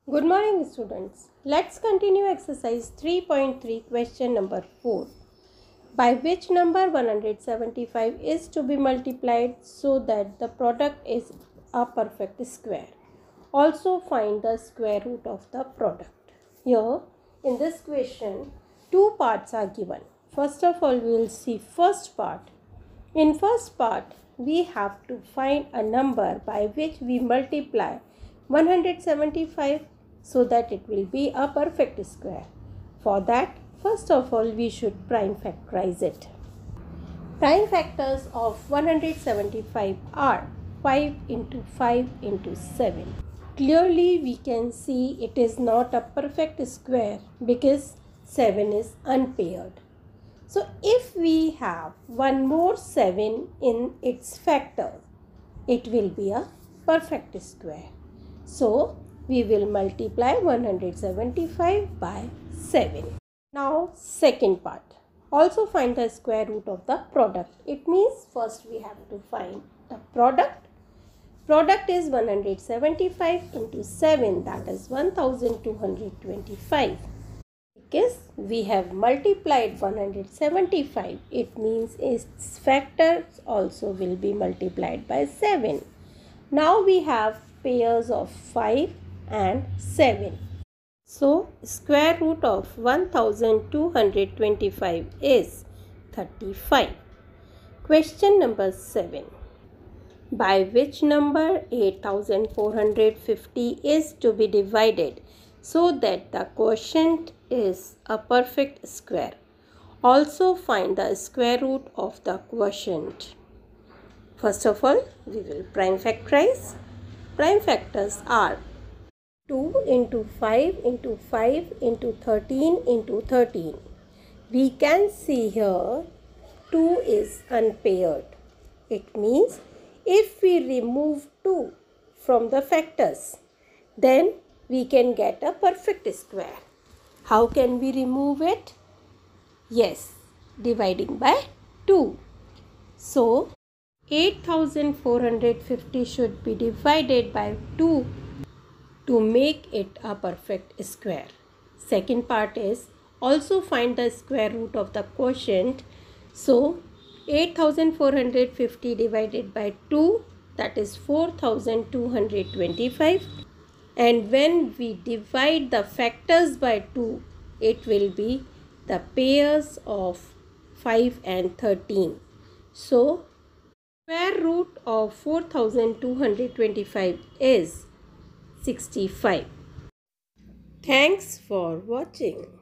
Good morning, students. Let's continue exercise 3.3 question number 4. By which number 175 is to be multiplied so that the product is a perfect square? Also find the square root of the product. Here in this question, two parts are given. First of all, we will see first part. In first part, we have to find a number by which we multiply 175 so that it will be a perfect square. For that, first of all, we should prime factorize it. Prime factors of 175 are 5 into 5 into 7. Clearly, we can see it is not a perfect square because 7 is unpaired. So, if we have one more 7 in its factor, it will be a perfect square. So, we will multiply 175 by 7. Now, second part. Also find the square root of the product. It means first we have to find the product. Product is 175 into 7, that is 1225. Because we have multiplied 175, it means its factors also will be multiplied by 7. Now we have pairs of 5 and 7. So, square root of 1225 is 35. Question number 7. By which number 8450 is to be divided so that the quotient is a perfect square? Also find the square root of the quotient. First of all, we will prime factorize. Prime factors are 2 into 5 into 5 into 13 into 13. We can see here 2 is unpaired. It means if we remove 2 from the factors, then we can get a perfect square. How can we remove it? Yes, dividing by 2. So, 8450 should be divided by 2 to make it a perfect square. Second part is also find the square root of the quotient. So, 8450 divided by 2, that is 4225. And when we divide the factors by 2, it will be the pairs of 5 and 13. So, square root of 4225 is 65. Thanks for watching.